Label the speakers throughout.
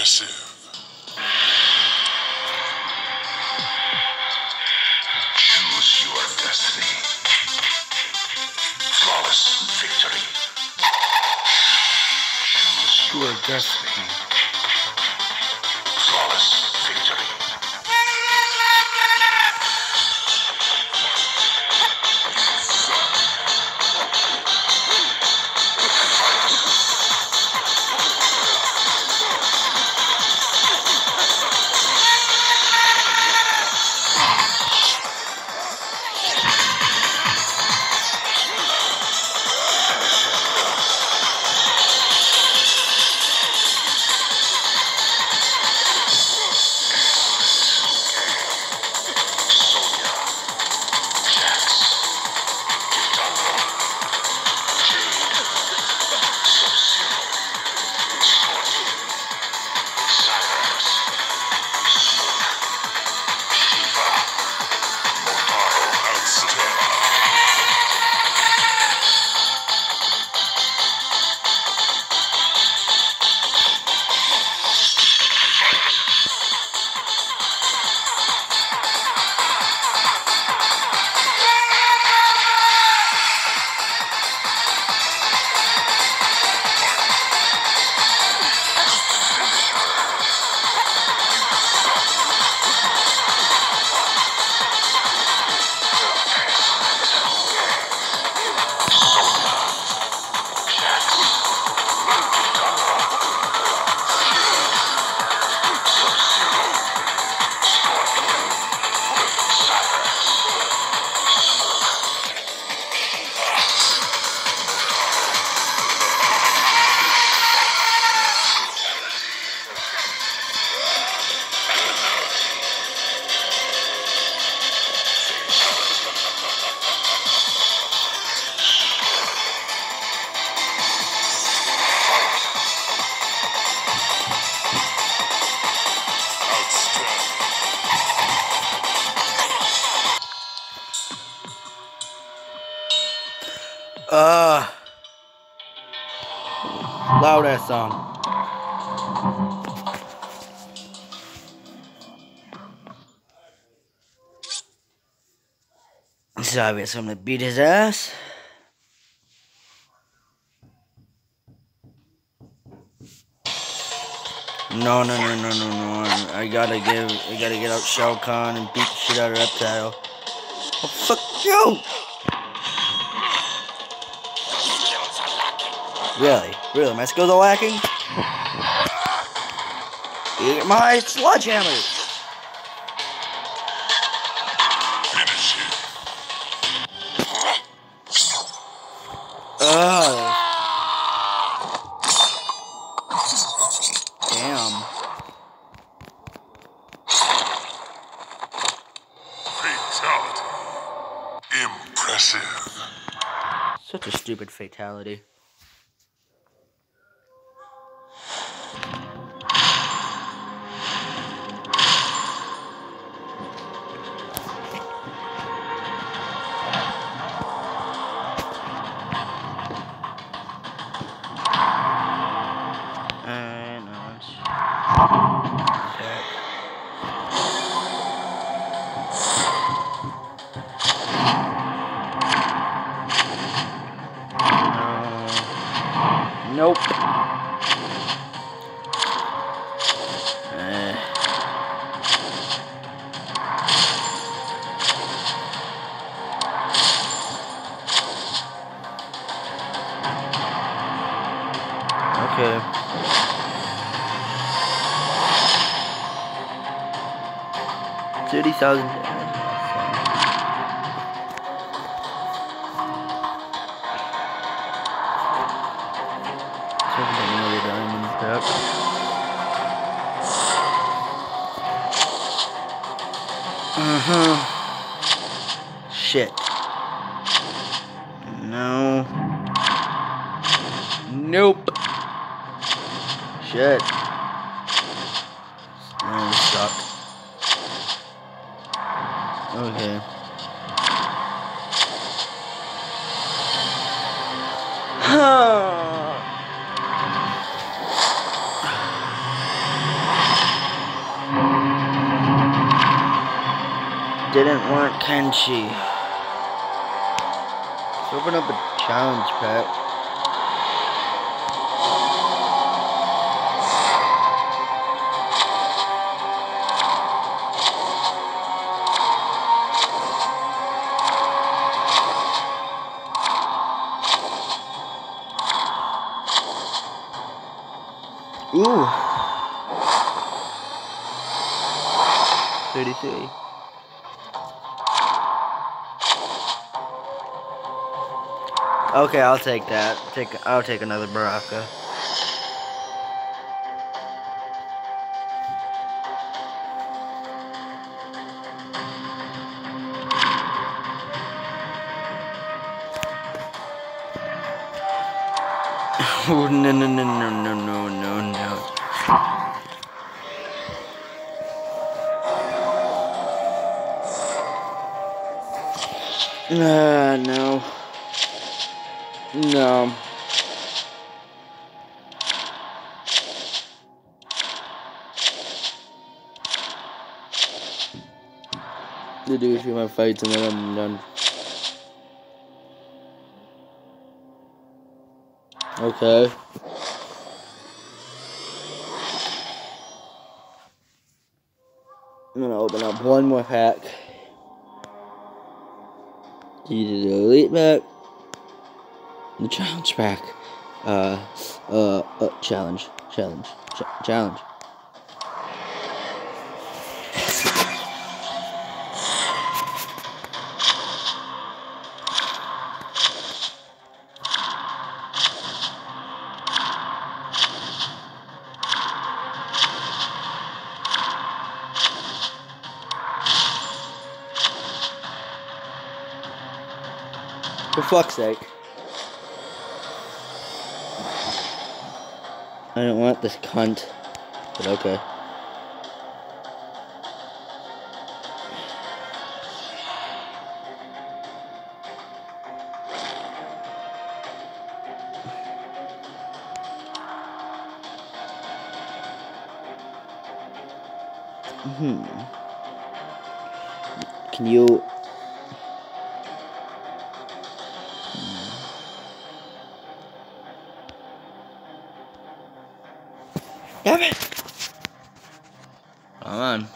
Speaker 1: Impressive. Choose your destiny. Flawless victory. Choose your destiny. Flawless victory.
Speaker 2: Loud ass song. So I guess I'm gonna beat his ass. No. I gotta get out Shao Kahn and beat the shit out of Reptile. Oh, fuck you! Really, my skills are lacking? Eat my sledgehammer! Ugh. Damn.
Speaker 1: Fatality. Impressive.
Speaker 2: Such a stupid fatality. Nope. Okay. $30,000. Shit. No. Nope. Shit. Really sucked. Okay. didn't want Kenshi. Let's open up a challenge pack. Ooh. 33. Okay, I'll take that. I'll take another Baraka. Oh, no, no, no, no, no, no, no, no. No. No. To do a few more fights and then I'm done. Okay. I'm gonna open up one more pack. Either the elite pack, the challenge pack. Challenge. For fuck's sake. I don't want this cunt, but okay. Can you... Damn it! Come on.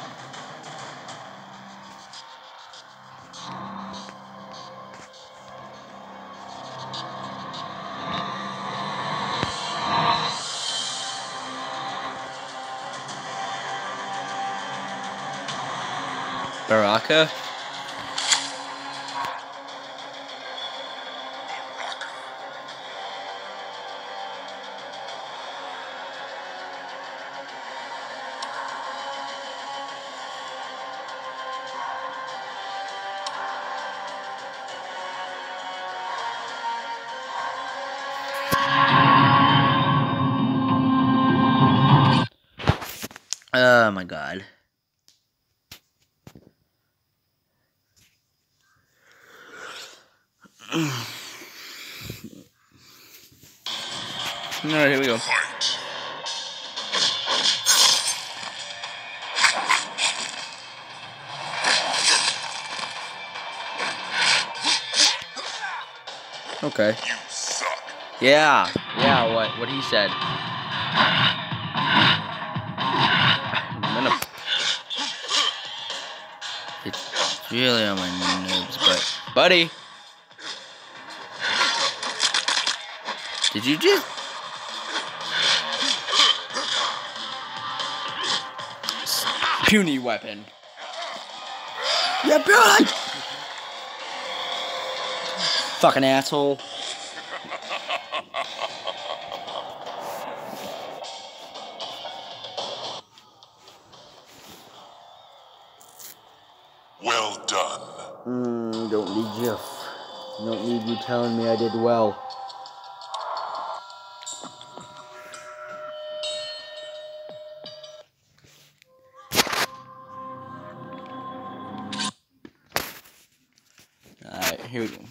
Speaker 2: Baraka? Oh my god. Alright, here we go.
Speaker 1: Fight.
Speaker 2: Okay.
Speaker 1: You suck.
Speaker 2: Yeah, what he said. I'm gonna... It's really on my nerves, but... Buddy! Did you just... Puny weapon. Yeah, puny! Fucking asshole.
Speaker 1: Well done.
Speaker 2: Don't need you. Don't need you telling me I did well. Alright, here we go.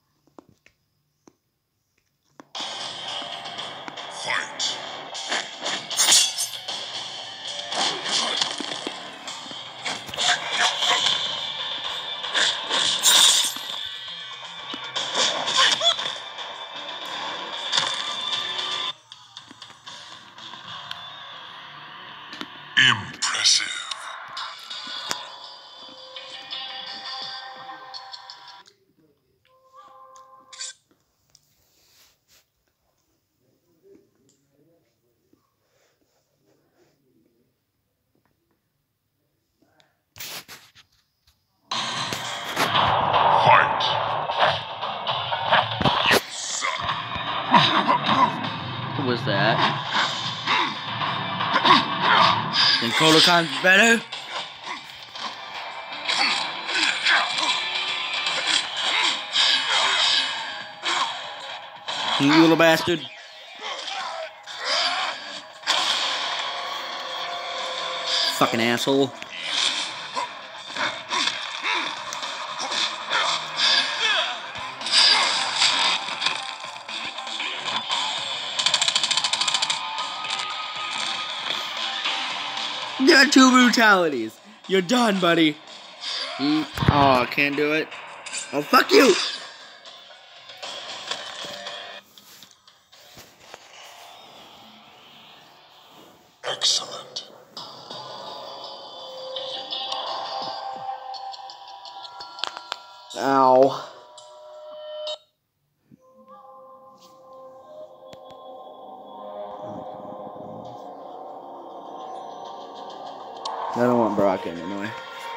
Speaker 1: Fight.
Speaker 2: was that? Then Kotal Khan's better? You little bastard. Fucking asshole. You got 2 brutalities. You're done, buddy. Oh, can't do it. Oh, fuck you.
Speaker 1: Excellent.
Speaker 2: Ow. I don't want Brock anymore.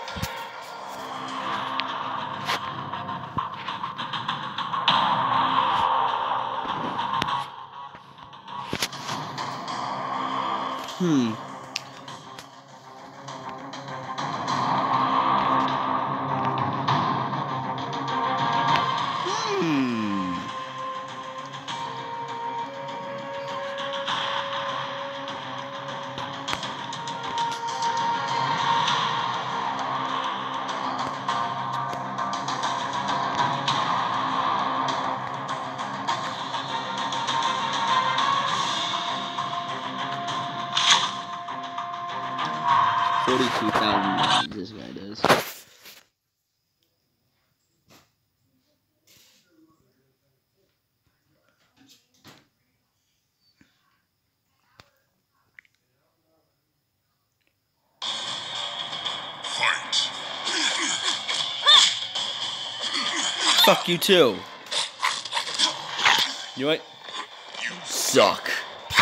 Speaker 2: $42,000 this guy does.
Speaker 1: Fight.
Speaker 2: Fuck you too. You know what?
Speaker 1: You
Speaker 2: Suck.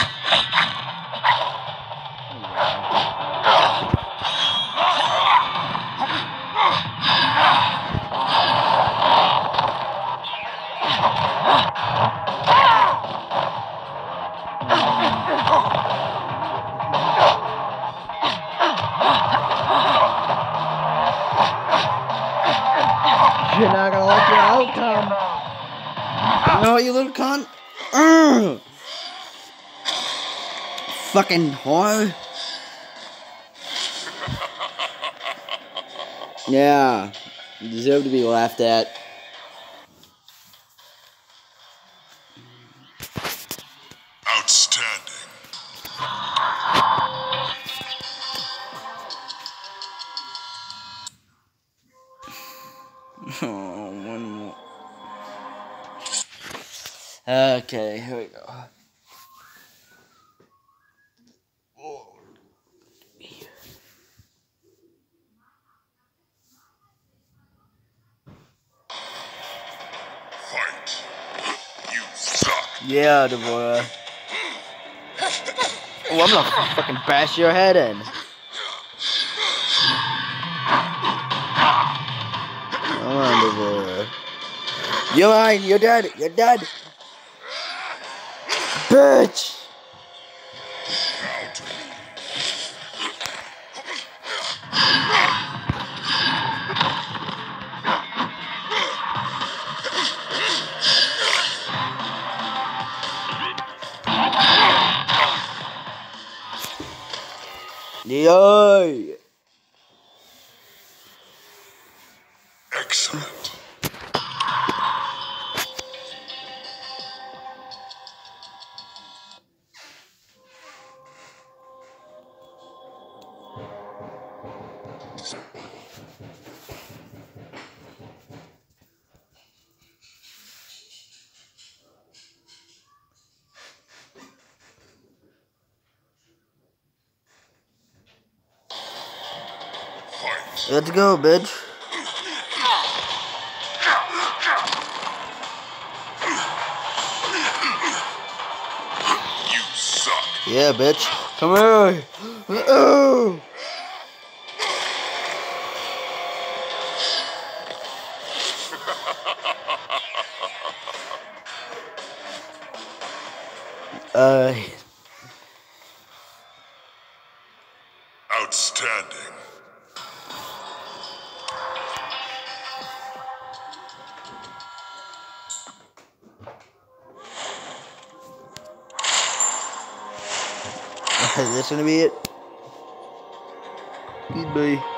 Speaker 2: You're not gonna like your outcome. No, you little cunt. Urgh. Fucking whore. Yeah. You deserve to be laughed at.
Speaker 1: outstanding.
Speaker 2: Oh, one more. Okay, here we go.
Speaker 1: Fight. You suck.
Speaker 2: Yeah, Deborah. Oh, I'm gonna fucking bash your head in. Come on, Deborah. You're mine. You're dead. You're dead. Bitch. Yay.
Speaker 1: Excellent. Fight.
Speaker 2: Let's go, bitch.
Speaker 1: You suck.
Speaker 2: Yeah, bitch. Come here. Oh.
Speaker 1: Outstanding.
Speaker 2: Is this gonna be it? Goodbye.